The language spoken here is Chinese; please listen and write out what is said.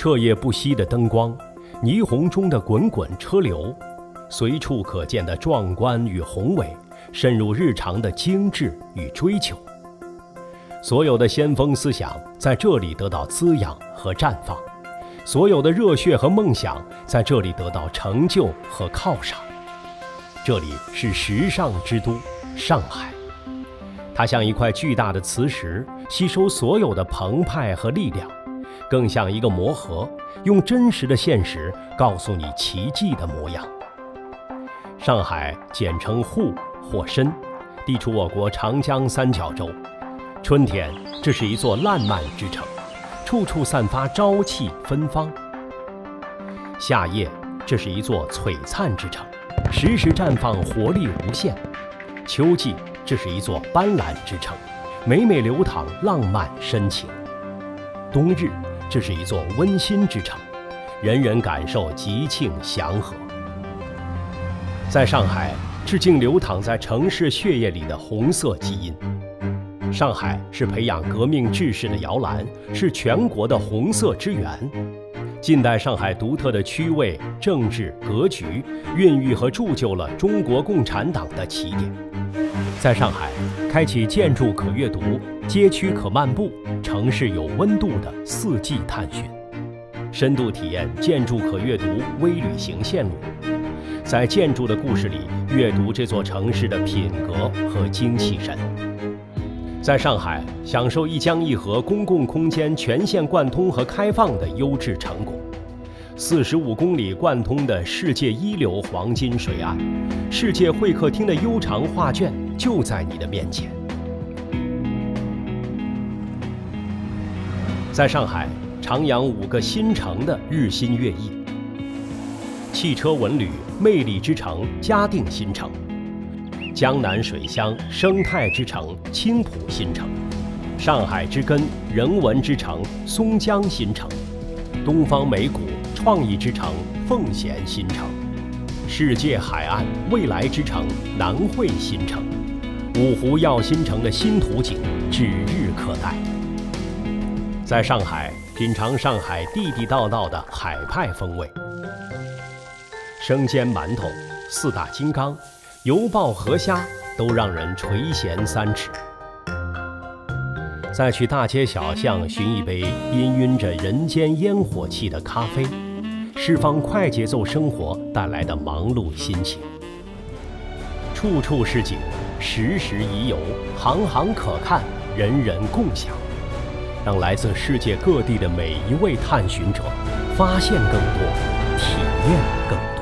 彻夜不息的灯光，霓虹中的滚滚车流，随处可见的壮观与宏伟，渗入日常的精致与追求。所有的先锋思想在这里得到滋养和绽放，所有的热血和梦想在这里得到成就和犒赏。这里是时尚之都上海，它像一块巨大的磁石，吸收所有的澎湃和力量，更像一个魔盒，用真实的现实告诉你奇迹的模样。上海简称沪或深，地处我国长江三角洲。春天，这是一座烂漫之城，处处散发朝气芬芳。夏夜，这是一座璀璨之城，时时绽放活力无限。秋季，这是一座斑斓之城，每每流淌浪漫深情。冬日，这是一座温馨之城，人人感受吉庆祥和。在上海，致敬流淌在城市血液里的红色基因。上海是培养革命志士的摇篮，是全国的红色之源。近代上海独特的区位、政治格局，孕育和铸就了中国共产党的起点。在上海，开启建筑可阅读、街区可漫步、城市有温度的4季探寻，深度体验建筑可阅读微旅行线路，在建筑的故事里阅读这座城市的品格和精气神。在上海，享受一江一河公共空间全线贯通和开放的优质成果，45公里贯通的世界一流黄金水岸，世界会客厅的悠长画卷就在你的面前。在上海，徜徉5个新城的日新月异：汽车文旅魅力之城嘉定新城，江南水乡生态之城青浦新城，上海之根人文之城松江新城，东方美谷创意之城奉贤新城，世界海岸未来之城南汇新城，五湖耀新城的新图景指日可待。在上海，品尝上海地地道道的海派风味，生煎馒头、4大金刚、油爆河虾都让人垂涎3尺。再去大街小巷寻一杯氤氲着人间烟火气的咖啡，释放快节奏生活带来的忙碌心情。处处是景，时时宜游，行行可看，人人共享。让来自世界各地的每一位探寻者发现更多，体验更多。